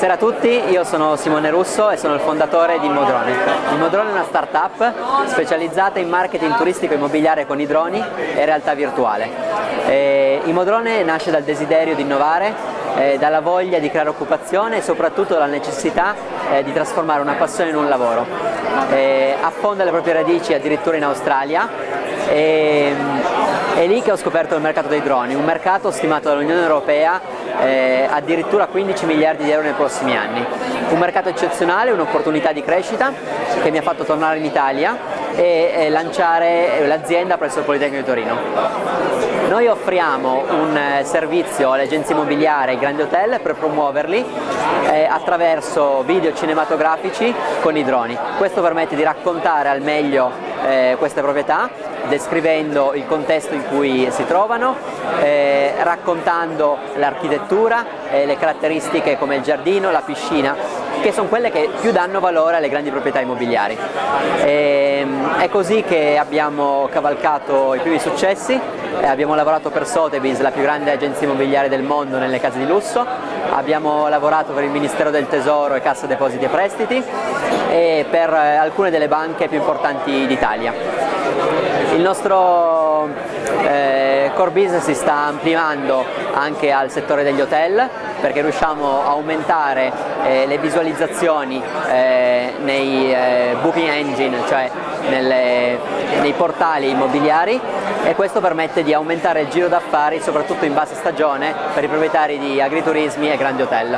Buonasera a tutti, io sono Simone Russo e sono il fondatore di Immodrone. Immodrone è una startup specializzata in marketing turistico immobiliare con i droni e realtà virtuale. Immodrone nasce dal desiderio di innovare, dalla voglia di creare occupazione e soprattutto dalla necessità di trasformare una passione in un lavoro. Affonda le proprie radici addirittura in Australia. È lì che ho scoperto il mercato dei droni, un mercato stimato dall'Unione Europea addirittura 15 miliardi di euro nei prossimi anni. Un mercato eccezionale, un'opportunità di crescita che mi ha fatto tornare in Italia e lanciare l'azienda presso il Politecnico di Torino. Noi offriamo un servizio alle agenzie immobiliari e ai grandi hotel per promuoverli attraverso video cinematografici con i droni. Questo permette di raccontare al meglio queste proprietà, descrivendo il contesto in cui si trovano, raccontando l'architettura, le caratteristiche come il giardino, la piscina, che sono quelle che più danno valore alle grandi proprietà immobiliari. È così che abbiamo cavalcato i primi successi, abbiamo lavorato per Sotheby's, la più grande agenzia immobiliare del mondo nelle case di lusso, abbiamo lavorato per il Ministero del Tesoro e Cassa Depositi e Prestiti e per alcune delle banche più importanti d'Italia. Il nostro core business si sta ampliando anche al settore degli hotel, perché riusciamo a aumentare le visualizzazioni nei booking engine, cioè nei portali immobiliari, e questo permette di aumentare il giro d'affari soprattutto in bassa stagione per i proprietari di agriturismi e grandi hotel.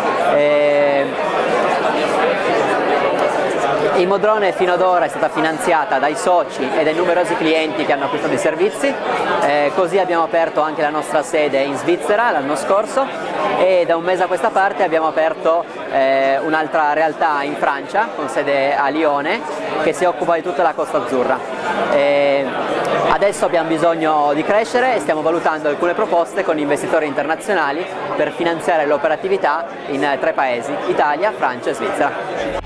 Immodrone fino ad ora è stata finanziata dai soci e dai numerosi clienti che hanno acquistato i servizi, così abbiamo aperto anche la nostra sede in Svizzera l'anno scorso e da un mese a questa parte abbiamo aperto un'altra realtà in Francia con sede a Lione che si occupa di tutta la Costa Azzurra. Adesso abbiamo bisogno di crescere e stiamo valutando alcune proposte con investitori internazionali per finanziare l'operatività in 3 paesi: Italia, Francia e Svizzera.